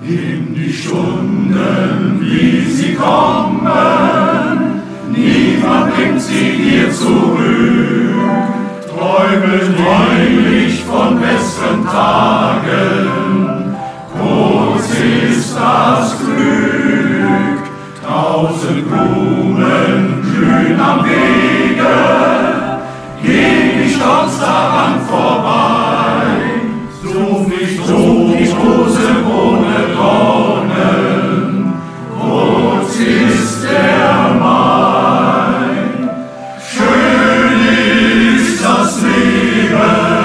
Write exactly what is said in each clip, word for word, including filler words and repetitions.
Nimm die Stunden, wie sie kommen, niemand bringt sie dir zurück. Träume, träum nicht von besseren Tagen, kurz ist das Glück. Tausend Blumen blühen am Wege, geh nicht stolz daran vorbei. Such nicht, such nicht Rosen ohne Dornen, kurz ist der Mai. Schön ist das Leben,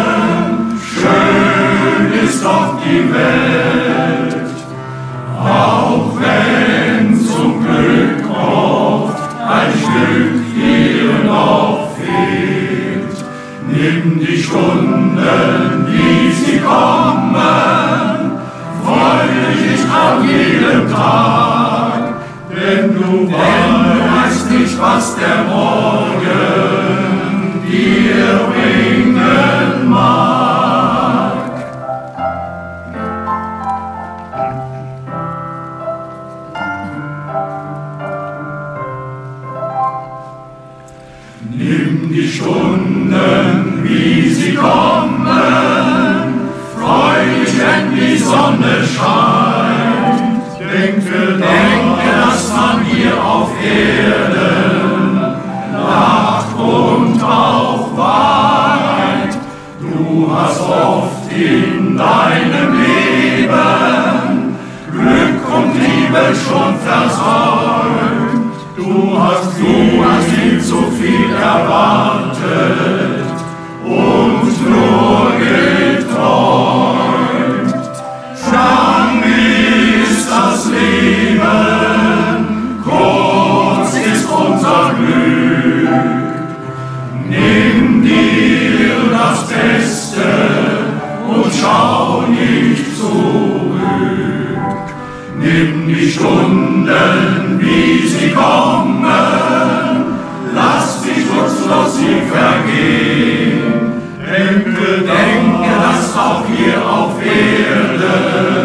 schön ist doch die Welt, auch wenn zum Glück oft ein Stück hier noch fehlt. Nimm die Stunden, wie sie kommen, freu dich nicht an jedem Tag, denn du weißt nicht, was der Morgen dir bringen mag. Nimm die Stunden, wie sie kommen, freu dich, wenn die Sonne scheint. Denke, denke, dass man hier auf Erden lacht und auch weint. Du hast oft in deinem Leben Glück und Liebe schon versäumt. Du hast, du hast viel zu viel erwartet und nur geträumt. Lang ist das Leben, kurz ist unser Glück. Nimm dir das Beste und schau nicht zurück. Nimm die Stunden, wie sie kommen, lass dich nutzlos sie vergehen. Denke, denke, dass auch hier auf Erden